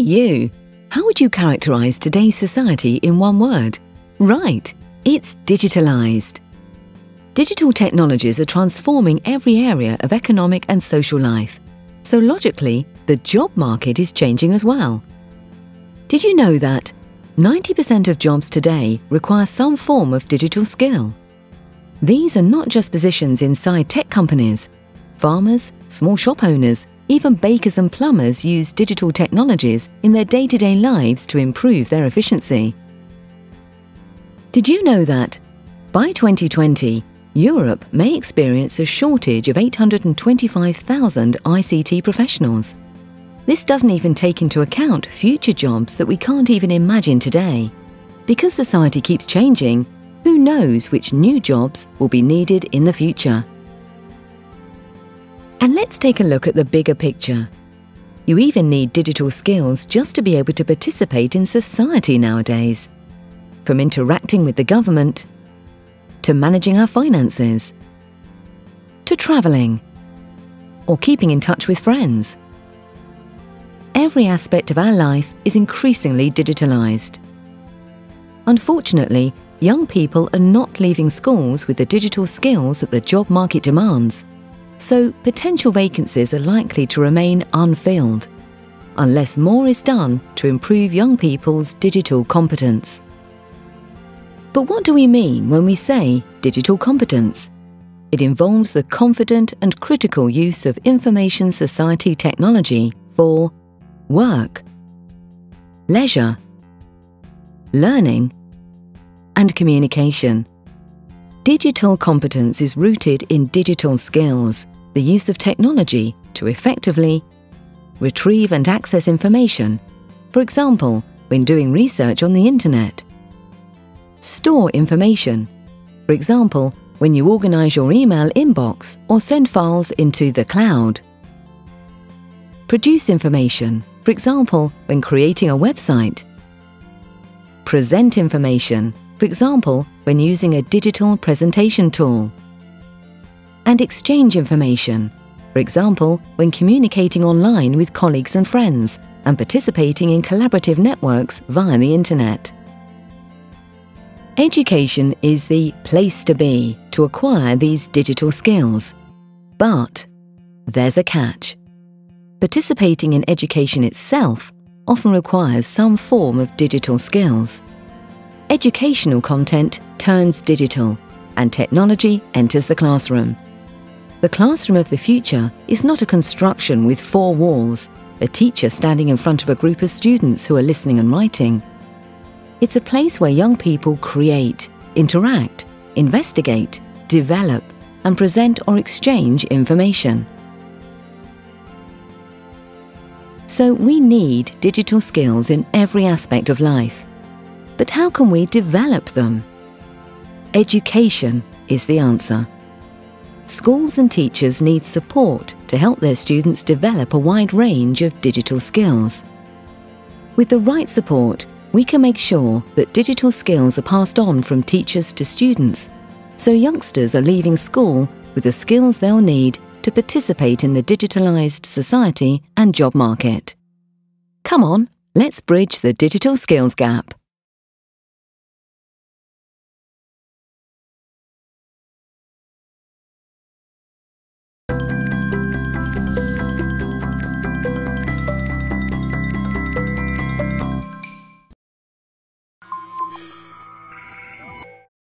you! How would you characterize today's society in one word? Right, it's digitalized. Digital technologies are transforming every area of economic and social life. So logically, the job market is changing as well. Did you know that 90% of jobs today require some form of digital skill? These are not just positions inside tech companies. Farmers, small shop owners, even bakers and plumbers use digital technologies in their day-to-day lives to improve their efficiency. Did you know that by 2020, Europe may experience a shortage of 825,000 ICT professionals? This doesn't even take into account future jobs that we can't even imagine today. Because society keeps changing, who knows which new jobs will be needed in the future? And let's take a look at the bigger picture. You even need digital skills just to be able to participate in society nowadays. From interacting with the government, to managing our finances, to traveling, or keeping in touch with friends. Every aspect of our life is increasingly digitalized. Unfortunately, young people are not leaving schools with the digital skills that the job market demands. So potential vacancies are likely to remain unfilled, unless more is done to improve young people's digital competence. But what do we mean when we say digital competence? It involves the confident and critical use of information society technology for work, leisure, learning, and communication. Digital competence is rooted in digital skills, the use of technology to effectively retrieve and access information, for example, when doing research on the internet. Store information, for example, when you organize your email inbox or send files into the cloud. Produce information, for example, when creating a website. Present information, for example, when using a digital presentation tool. And exchange information, for example, when communicating online with colleagues and friends and participating in collaborative networks via the internet. Education is the place to be to acquire these digital skills. But there's a catch. Participating in education itself often requires some form of digital skills. Educational content turns digital, and technology enters the classroom. The classroom of the future is not a construction with four walls, a teacher standing in front of a group of students who are listening and writing. It's a place where young people create, interact, investigate, develop, and present or exchange information. So we need digital skills in every aspect of life. But how can we develop them? Education is the answer. Schools and teachers need support to help their students develop a wide range of digital skills. With the right support, we can make sure that digital skills are passed on from teachers to students, so youngsters are leaving school with the skills they'll need to participate in the digitalized society and job market. Come on, let's bridge the digital skills gap.